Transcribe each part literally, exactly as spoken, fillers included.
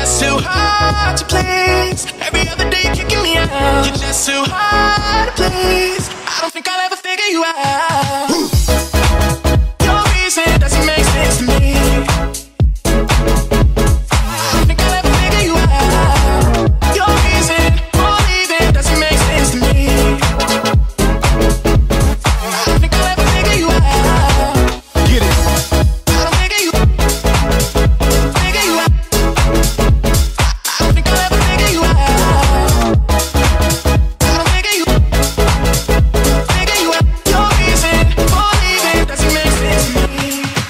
just too hard to please. Every other day you're kicking me out. You're just too hard to please. I don't think I'll ever figure you out. Your reason doesn't make sense to me. I don't think I'll ever figure you out. Your reason for leaving doesn't make sense to me. I don't think I'll ever figure you out. Get it. I don't figure you figure you out. I don't think I'll ever figure you out. I don't figure you figure you out. Your reason for leaving doesn't make sense to me.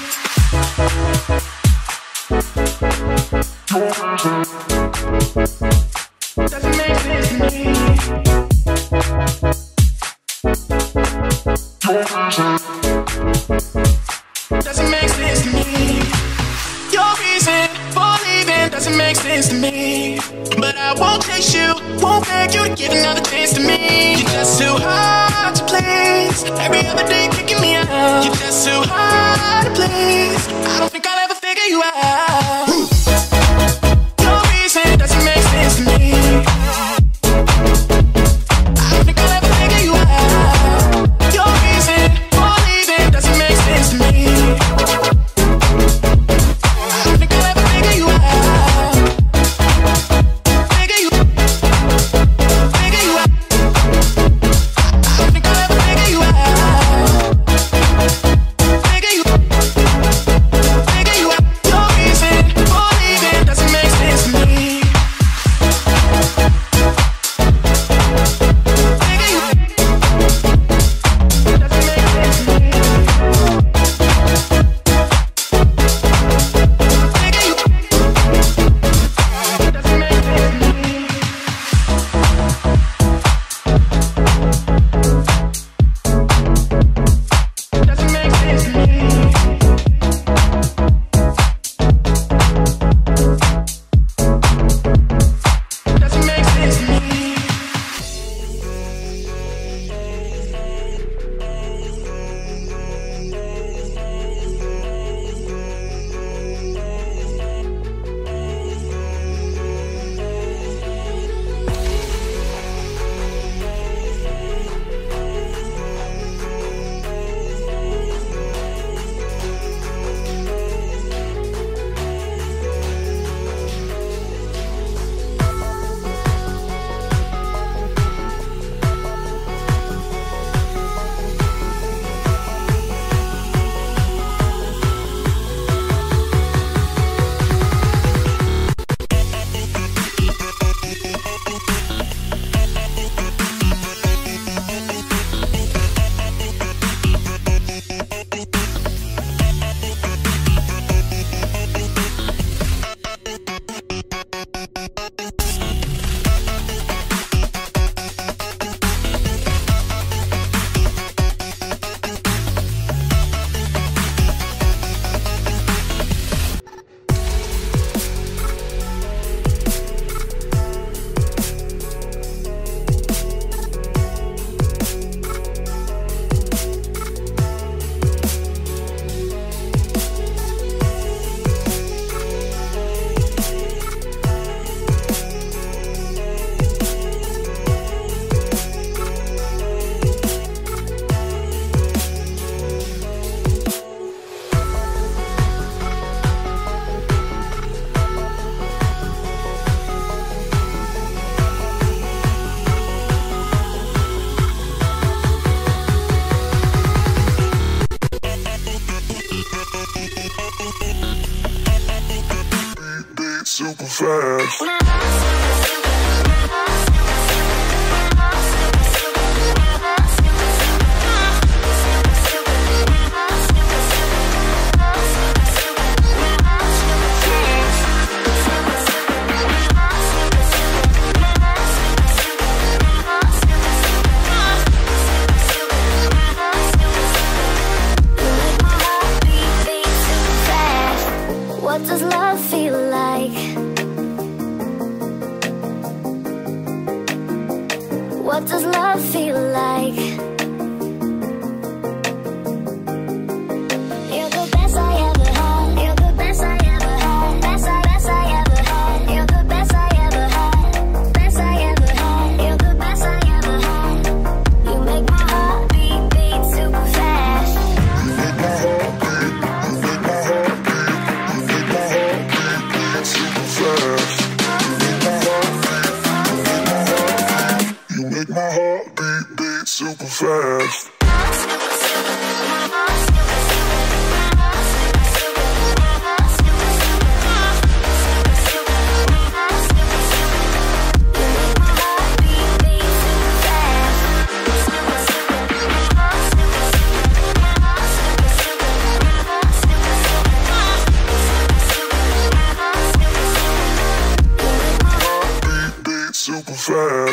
Doesn't make sense to me. Doesn't make sense to me. Your reason for leaving doesn't make sense to me. But I won't chase you, won't beg you to give another chance to me. You're just too hard to please. Every other day kicking me out. You're just too hard to please. I don't think I'll ever figure you out. Your reason doesn't make sense to me. I don't think I'll ever figure you out. Your reason for leaving doesn't make sense to me. I don't think I'll ever figure you out. Figure you, figure you out. I don't think I'll ever figure you out. Figure you, figure you out. Your reason for leaving doesn't make sense to me. Figure you, doesn't make sense to me. Figure you, doesn't make sense to me. Doesn't make sense to me. Doesn't make sense to me. Super fast. What does love feel like? What does love feel like? You're the best I ever had. You're the best I ever had. Best I, best I ever had. You're the fast.